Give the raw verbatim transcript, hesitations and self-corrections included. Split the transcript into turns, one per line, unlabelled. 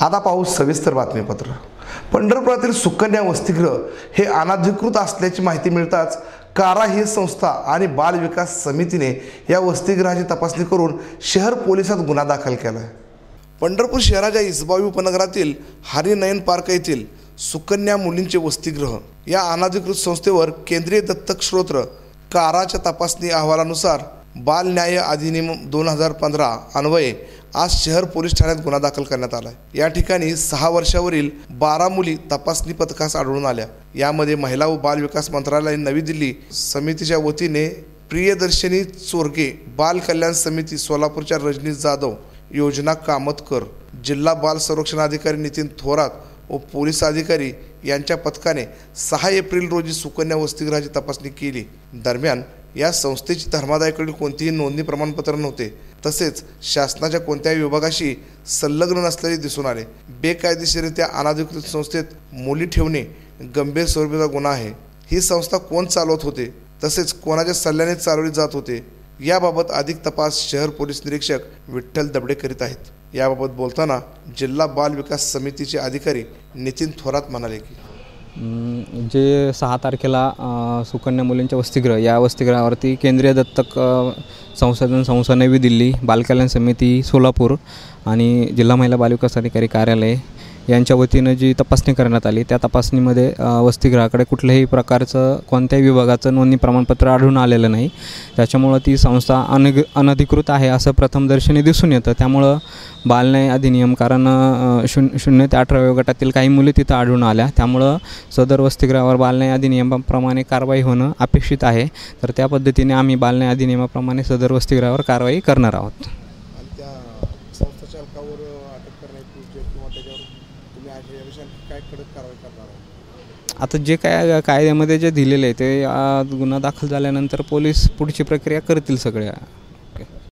आता पाहू सविस्तर बातमीपत्र। पंढरपुरातील सुकन्या वसतिगृह हे अनधिकृत असल्याची माहिती मिळताच कारा ही संस्था आणि बाल विकास समितीने या वसतिगृहाची तपासणी करून शहर पोलिसात गुन्हा दाखल केला आहे। पंढरपूर शहराच्या इसबावी उपनगरातील हरिनयन पार्क येथील सुकन्या मुलींचे वसतिगृह या अनधिकृत संस्थेवर केंद्रीय दत्तक स्रोत काराच्या तपासणी अहवालानुसार बाल न्याय अधिनियम दोन हजार पंधरा अन्वये आज शहर पोलीस ठाण्यात गुन्हा दाखल करण्यात आला आहे। या ठिकाणी सहा वर्षावरील बारा मुली तपासणी पथकास आढळून आल्या। यामध्ये महिला व बाल विकास मंत्रालय नवी दिल्ली समितीच्या वतीने प्रियदर्शनी चोरगे, बाल कल्याण समिती सोलापूरच्या रजनी जाधव, योजना कामतकर, जिल्हा बाल संरक्षण अधिकारी नितीन थोरात व पोलीस अधिकारी यांच्या पथकाने सहा एप्रिल रोजी सुकन्या वसतिगृहाची तपासणी केली। दरम्यान या संस्थेची धर्मादायाकडील कोणतीही नोंदणी प्रमाणपत्र नव्हते, तसेच शासनाच्या कोणत्याही विभागाशी संलग्न नसलेले दिसून आले। बेकायदेशीररित्या अनधिकृत संस्थेत मुली ठेवणे गंभीर स्वरूपाचा गुन्हा आहे। ही संस्था कोण चालवत होते तसेच कोणाच्या सल्ल्याने चालवली जात होते याबाबत अधिक तपास शहर पोलीस निरीक्षक विठ्ठल दबडे करीत आहेत। याबाबत बोलताना जिल्हा बाल विकास समितीचे अधिकारी नितीन थोरात म्हणाले की
जे सहा तारखेला सुकन्या मुलींच्या वसतिगृह या वसतिगृहावरती केंद्रीय दत्तक संशोधन संस्था नवी दिल्ली, बाल कल्याण समिती सोलापूर आणि जिल्हा महिला बाल विकास अधिकारी कार्यालय यांच्या वतीनं जी तपासणी करण्यात आली, त्या तपासणीमध्ये वसतिगृहाकडे कुठल्याही प्रकारचं कोणत्याही विभागाचं नोंदणी प्रमाणपत्र आढळून आलेलं नाही। त्याच्यामुळं ती संस्था अनग अनधिकृत आहे असं प्रथमदर्शनी दिसून येतं। त्यामुळं बाल न्याय अधिनियम कारण शून्य शून्य ते अठरा वयोगटातील काही मुली तिथं आढळून आल्या, त्यामुळं सदर वसतिगृहावर बाल न्याय अधिनियमाप्रमाणे कारवाई होणं अपेक्षित आहे। तर त्या पद्धतीने आम्ही बाल न्याय अधिनियमाप्रमाणे सदर वसतिगृहावर कारवाई करणार आहोत। आता जे काय कायद्यामध्ये जे दिलेले आहे ते गुन्हा दाखल झाल्यानंतर पोलीस पुढची प्रक्रिया करतील सगळ्या।